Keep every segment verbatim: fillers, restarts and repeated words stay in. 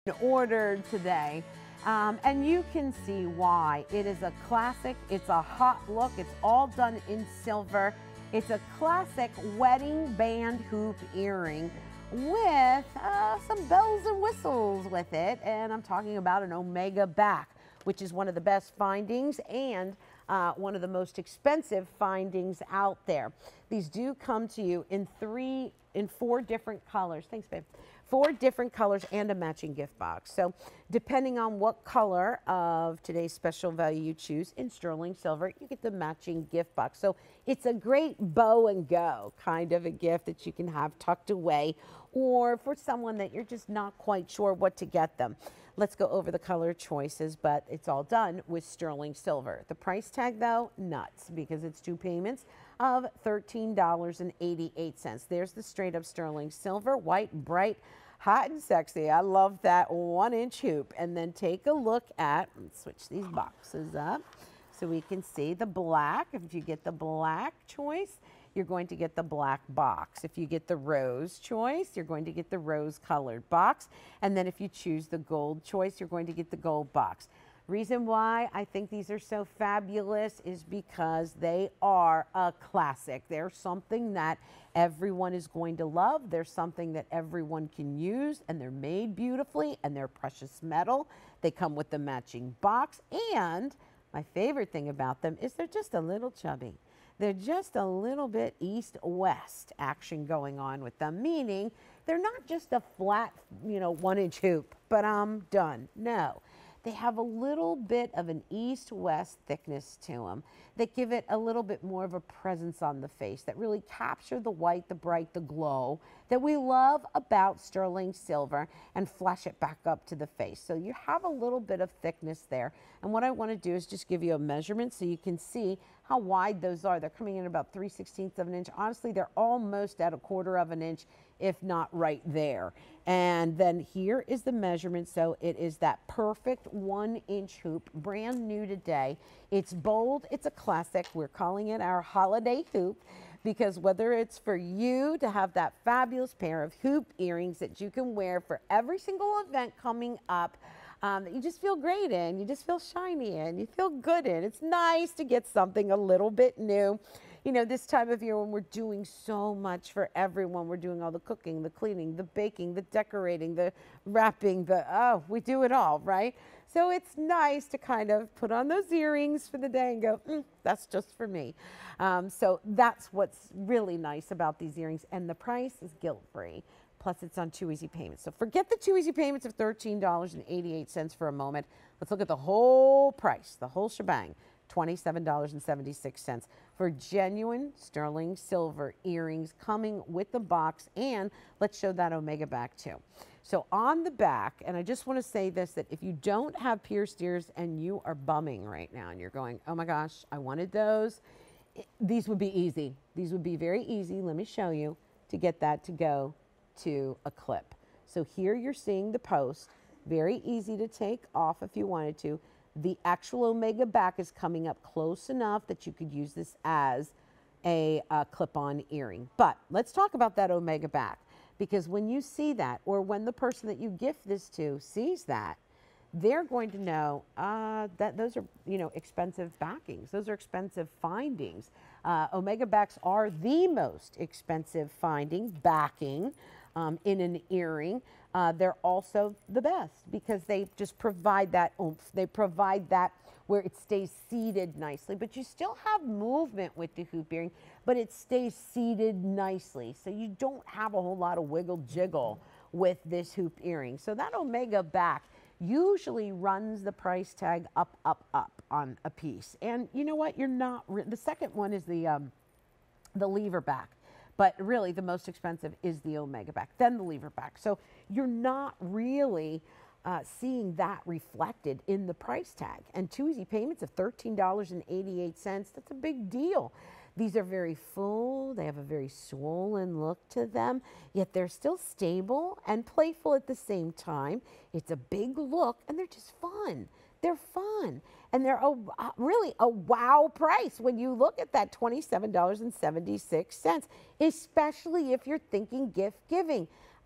ordered today. Um, and you can see why. It is a classic, it's a hot look, it's all done in silver. It's a classic wedding band hoop earring with uh, some bells and whistles with it. And I'm talking about an Omega back, which is one of the best findings and uh, one of the most expensive findings out there. These do come to you in three, in four different colors. Thanks, babe. Four different colors and a matching gift box. So depending on what color of today's special value you choose in sterling silver, you get the matching gift box. So it's a great bow and go kind of a gift that you can have tucked away, or for someone that you're just not quite sure what to get them. Let's go over the color choices, but it's all done with sterling silver. The price tag though, nuts, because it's two payments of thirteen dollars and eighty-eight cents. There's the straight up sterling silver, white, bright, hot and sexy. I love that one inch hoop. And then take a look at, let's switch these boxes up so we can see the black. If you get the black choice, you're going to get the black box. If you get the rose choice, you're going to get the rose colored box. And then if you choose the gold choice, you're going to get the gold box. Reason why I think these are so fabulous is because they are a classic. They're something that everyone is going to love. They're something that everyone can use, and they're made beautifully, and they're precious metal. They come with the matching box, and my favorite thing about them is they're just a little chubby. They're just a little bit east-west action going on with them, meaning they're not just a flat, you know, one-inch hoop, but I'm done. No. They have a little bit of an east-west thickness to them that give it a little bit more of a presence on the face, that really capture the white, the bright, the glow that we love about sterling silver and flash it back up to the face. So you have a little bit of thickness there. And what I want to do is just give you a measurement so you can see how wide those are. They're coming in about three sixteenths of an inch. Honestly, they're almost at a quarter of an inch, if not right there. And then here is the measurement. So it is that perfect one inch hoop, brand new today. It's bold, it's a classic. We're calling it our holiday hoop because whether it's for you to have that fabulous pair of hoop earrings that you can wear for every single event coming up, Um, that you just feel great in, you just feel shiny in, you feel good in. It's nice to get something a little bit new. You know, this time of year when we're doing so much for everyone, we're doing all the cooking, the cleaning, the baking, the decorating, the wrapping, the, oh, we do it all, right? So it's nice to kind of put on those earrings for the day and go, mm, that's just for me. Um, so that's what's really nice about these earrings. And the price is guilt-free. Plus it's on two easy payments. So forget the two easy payments of thirteen dollars and eighty-eight cents for a moment. Let's look at the whole price, the whole shebang, twenty-seven dollars and seventy-six cents for genuine sterling silver earrings coming with the box. And let's show that Omega back too. So on the back, and I just want to say this, that if you don't have pierced ears and you are bumming right now and you're going, oh my gosh, I wanted those, these would be easy. These would be very easy. Let me show you to get that to go to a clip. So here you're seeing the post, very easy to take off if you wanted to. The actual Omega back is coming up close enough that you could use this as a, a clip-on earring. But let's talk about that Omega back, because when you see that, or when the person that you gift this to sees that, they're going to know uh, that those are, you know, expensive backings. Those are expensive findings. Uh, Omega backs are the most expensive finding backing um, in an earring. Uh, they're also the best because they just provide that oomph. They provide that where it stays seated nicely, but you still have movement with the hoop earring, but it stays seated nicely. So you don't have a whole lot of wiggle jiggle with this hoop earring. So that Omega back usually runs the price tag up, up, up on a piece. And you know what? You're not, the second one is the, um, the lever back. But really the most expensive is the Omega back, then the lever back. So you're not really uh, seeing that reflected in the price tag. And two easy payments of thirteen dollars and eighty-eight cents, that's a big deal. These are very full, they have a very swollen look to them, yet they're still stable and playful at the same time. It's a big look and they're just fun. They're fun. And they're a, really a wow price when you look at that twenty-seven dollars and seventy-six cents, especially if you're thinking gift giving.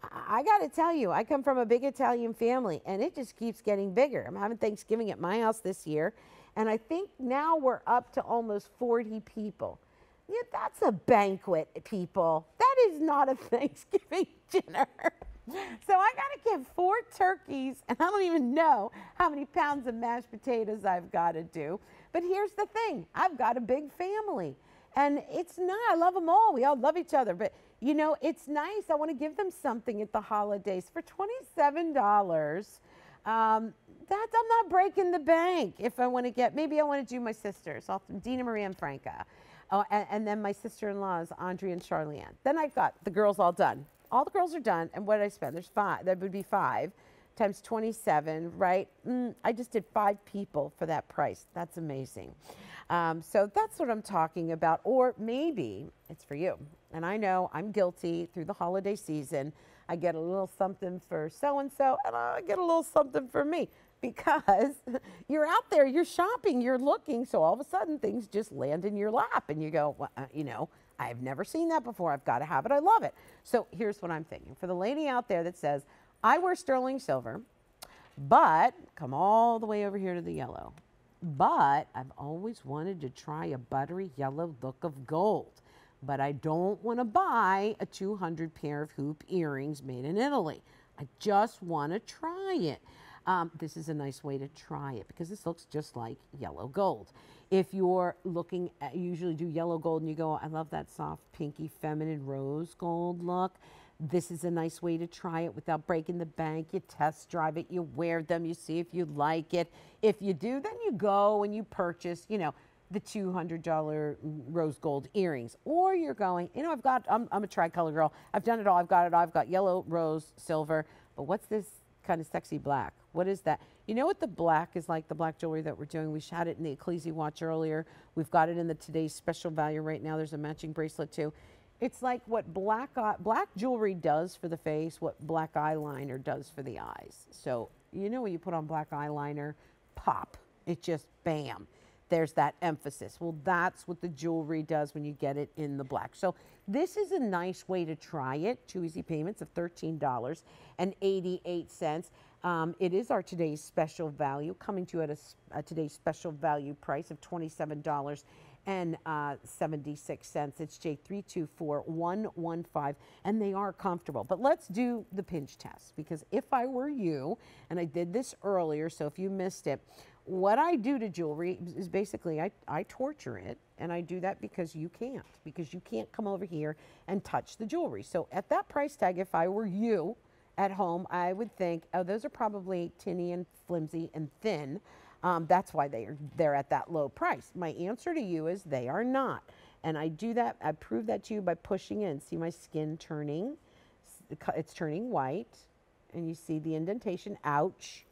I, I got to tell you, I come from a big Italian family, and it just keeps getting bigger. I'm having Thanksgiving at my house this year, and I think now we're up to almost forty people. Yeah, that's a banquet, people. That is not a Thanksgiving dinner. So I got to get four turkeys, and I don't even know how many pounds of mashed potatoes I've got to do. But here's the thing. I've got a big family, and it's not, I love them all. We all love each other, but you know, it's nice. I want to give them something at the holidays for twenty-seven dollars. Um, that I'm not breaking the bank. If I want to get, maybe I want to do my sisters, Dina Marie and Franca. Oh, and, and then my sister-in-laws, Andrea and Charleanne. Then I've got the girls all done. All the girls are done, and what did I spend? There's five, that would be five, times twenty-seven, right? Mm, I just did five people for that price. That's amazing. Um, so that's what I'm talking about, or maybe it's for you. And I know I'm guilty through the holiday season. I get a little something for so-and-so, and I get a little something for me. Because you're out there, you're shopping, you're looking, so all of a sudden things just land in your lap and you go, well, uh, you know, I've never seen that before. I've got to have it. I love it. So here's what I'm thinking. For the lady out there that says, I wear sterling silver, but come all the way over here to the yellow. But I've always wanted to try a buttery yellow look of gold. But I don't want to buy a two hundred pair of hoop earrings made in Italy. I just want to try it. Um, this is a nice way to try it because this looks just like yellow gold. If you're looking at, you usually do yellow gold and you go, I love that soft, pinky, feminine rose gold look. This is a nice way to try it without breaking the bank. You test drive it, you wear them, you see if you like it. If you do, then you go and you purchase, you know, the two hundred dollar rose gold earrings. Or you're going, you know, I've got, I'm, I'm a tricolor girl. I've done it all. I've got it all. I've got yellow, rose, silver. But what's this kind of sexy black? What is that? You know what the black is like, the black jewelry that we're doing? We shot it in the Ecclesi watch earlier. We've got it in the today's special value right now. There's a matching bracelet too. It's like what black eye, black jewelry does for the face, what black eyeliner does for the eyes. So you know when you put on black eyeliner, pop, it just bam. There's that emphasis. Well, that's what the jewelry does when you get it in the black. So this is a nice way to try it. Two easy payments of thirteen dollars and eighty-eight cents. Um, it is our today's special value, coming to you at a, a today's special value price of twenty-seven dollars and seventy-six cents. It's J three two four one one five, and they are comfortable. But let's do the pinch test, because if I were you, and I did this earlier, so if you missed it, what I do to jewelry is basically I, I torture it, and I do that because you can't, because you can't come over here and touch the jewelry. So at that price tag, if I were you at home, I would think, oh, those are probably tinny and flimsy and thin. Um, that's why they are, they're at that low price. My answer to you is they are not. And I do that, I prove that to you by pushing in. See my skin turning? It's turning white. And you see the indentation, ouch,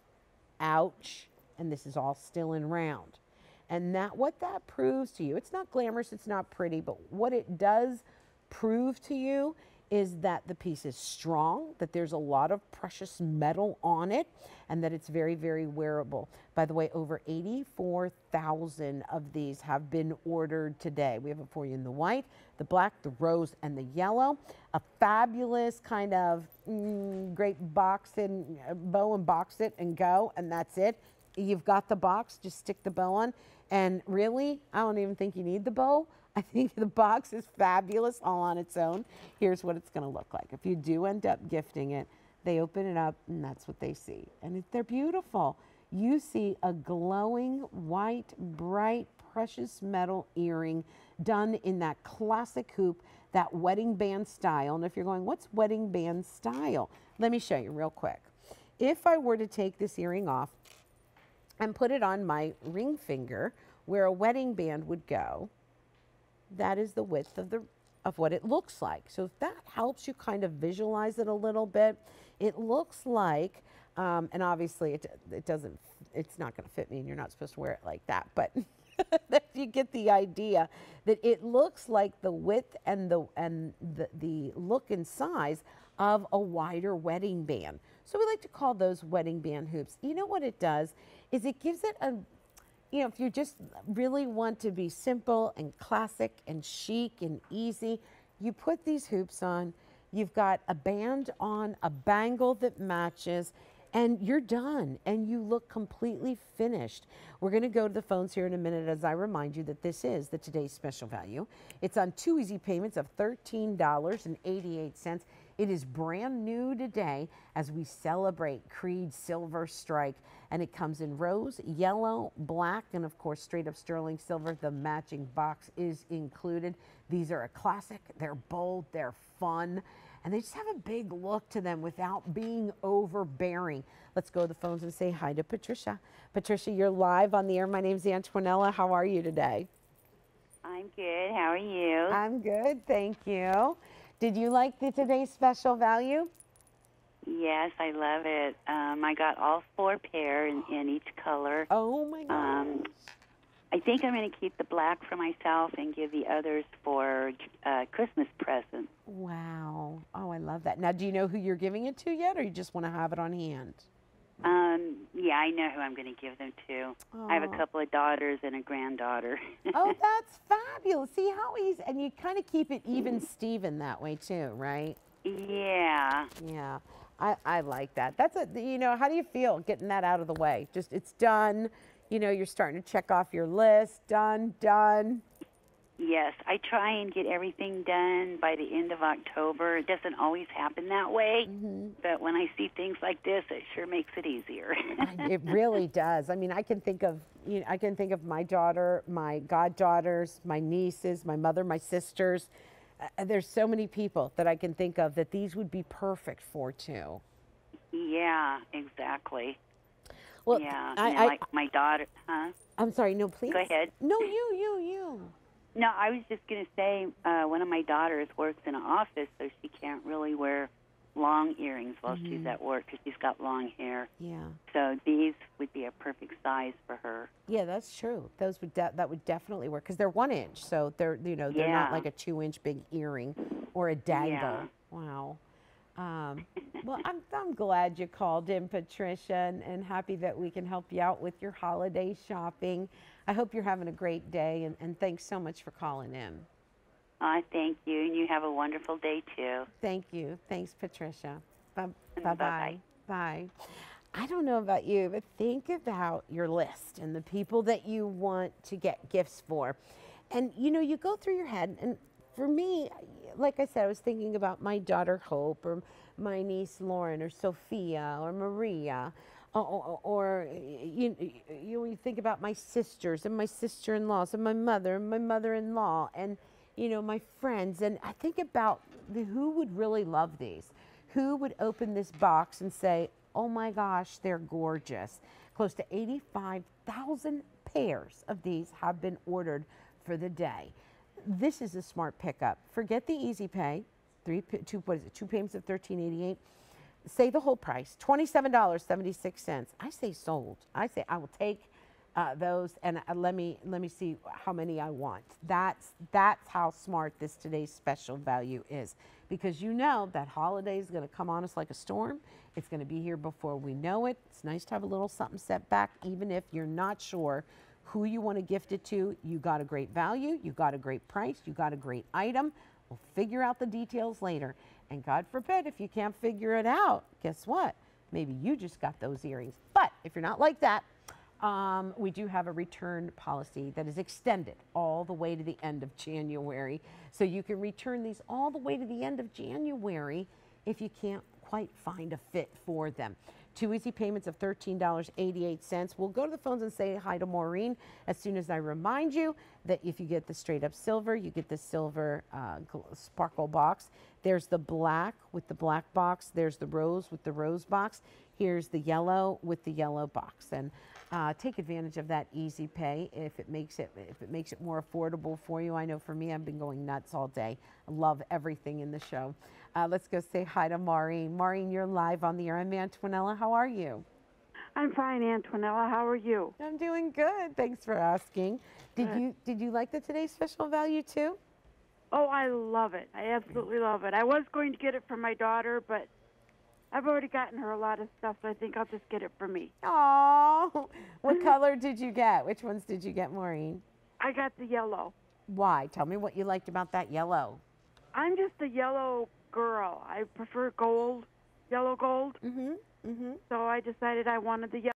ouch. And this is all still and round. And that, what that proves to you, it's not glamorous, it's not pretty, but what it does prove to you is that the piece is strong, that there's a lot of precious metal on it, and that it's very, very wearable. By the way, over eighty-four thousand of these have been ordered today. We have it for you in the white, the black, the rose, and the yellow. A fabulous kind of mm, great box and uh, bow and box it and go, and that's it. You've got the box, just stick the bow on. And really, I don't even think you need the bow. I think the box is fabulous all on its own. Here's what it's going to look like. If you do end up gifting it, they open it up and that's what they see. And it, they're beautiful. You see a glowing, white, bright, precious metal earring done in that classic hoop, that wedding band style. And if you're going, what's wedding band style? Let me show you real quick. If I were to take this earring off and put it on my ring finger where a wedding band would go, that is the width of the of what it looks like. So if that helps you kind of visualize it a little bit, it looks like, um, and obviously it, it doesn't, it's not gonna fit me and you're not supposed to wear it like that, but if you get the idea that it looks like the width and the, and the, the look and size of a wider wedding band. So we like to call those wedding band hoops. You know what it does is it gives it a, you know, if you just really want to be simple and classic and chic and easy, you put these hoops on, You've got a band on, a bangle that matches, and you're done, and you look completely finished. We're going to go to the phones here in a minute as I remind you that this is the today's special value. It's on two easy payments of thirteen dollars and eighty-eight cents. It is brand new today as we celebrate Creed Silver Strike, and it comes in rose, yellow, black, and of course straight up sterling silver. The matching box is included. These are a classic. They're bold, they're fun, and they just have a big look to them without being overbearing. Let's go to the phones and say hi to Patricia. Patricia, you're live on the air. My name's Antonella. How are you today? I'm good. How are you? I'm good, thank you. Did you like the today's special value? Yes, I love it. Um, I got all four pair in, in each color. Oh my gosh. Um, I think I'm going to keep the black for myself and give the others for uh, Christmas presents. Wow. Oh, I love that. Now, do you know who you're giving it to yet, or you just want to have it on hand? Um, yeah, I know who I'm going to give them to. Oh. I have a couple of daughters and a granddaughter. Oh, that's fabulous. See how easy, and you kind of keep it even Steven that way too, right? Yeah. Yeah, I, I like that. That's a, you know, how do you feel getting that out of the way? Just, it's done. You know, you're starting to check off your list. Done, done. Yes, I try and get everything done by the end of October. It doesn't always happen that way, mm-hmm. but when I see things like this, it sure makes it easier. It really does. I mean, I can think of, you know, I can think of my daughter, my goddaughters, my nieces, my mother, my sisters. Uh, there's so many people that I can think of that these would be perfect for too. Yeah, exactly. Well, yeah, I, you know, I, like my daughter, huh? I'm sorry, no, please. Go ahead. No, you, you, you. No, I was just going to say uh, one of my daughters works in an office, so she can't really wear long earrings while mm-hmm. she's at work because she's got long hair. Yeah. So these would be a perfect size for her. Yeah, that's true. Those would de that would definitely work because they're one inch, so they're you know they're yeah. not like a two inch big earring or a dangle. Yeah. Wow. Um, well, I'm I'm glad you called in, Patricia, and, and happy that we can help you out with your holiday shopping. I hope you're having a great day, and, and thanks so much for calling in. Uh, thank you, and you have a wonderful day, too. Thank you. Thanks, Patricia. Bye-bye. Bye-bye. Bye. I don't know about you, but think about your list and the people that you want to get gifts for. And, you know, you go through your head, and for me, like I said, I was thinking about my daughter, Hope, or my niece, Lauren, or Sophia, or Maria. Or, or, or you, you, you think about my sisters and my sister-in-laws and my mother and my mother-in-law and, you know, my friends. And I think about the, who would really love these? Who would open this box and say, oh my gosh, they're gorgeous. Close to eighty-five thousand pairs of these have been ordered for the day. This is a smart pickup. Forget the easy pay. Three, two, what is it? Two payments of thirteen eighty-eight. Say the whole price, twenty-seven dollars and seventy-six cents. I say sold. I say I will take uh, those, and uh, let me let me see how many I want. That's that's how smart this today's special value is, because you know that holiday is going to come on us like a storm. It's going to be here before we know it. It's nice to have a little something set back, even if you're not sure who you want to gift it to. You got a great value. You got a great price. You got a great item. We'll figure out the details later. And God forbid, if you can't figure it out, guess what? Maybe you just got those earrings. But if you're not like that, um, we do have a return policy that is extended all the way to the end of January. So you can return these all the way to the end of January if you can't quite find a fit for them. Two easy payments of thirteen dollars and eighty-eight cents. We'll go to the phones and say hi to Maureen as soon as I remind you that if you get the straight up silver, you get the silver uh, sparkle box. There's the black with the black box. There's the rose with the rose box. Here's the yellow with the yellow box. And uh, take advantage of that easy pay if it makes it if it makes it more affordable for you. I know for me, I've been going nuts all day. I love everything in the show. Uh, let's go say hi to Maureen. Maureen, you're live on the air. I'm Antonella. How are you? I'm fine, Antonella. How are you? I'm doing good. Thanks for asking. Did Good. you did you like the today's special value too? Oh, I love it. I absolutely love it. I was going to get it for my daughter, but I've already gotten her a lot of stuff, so I think I'll just get it for me. Oh, what color did you get? Which ones did you get, Maureen? I got the yellow. Why? Tell me what you liked about that yellow. I'm just a yellow girl. I prefer gold, yellow gold. Mhm. Mhm. So I decided I wanted the yellow.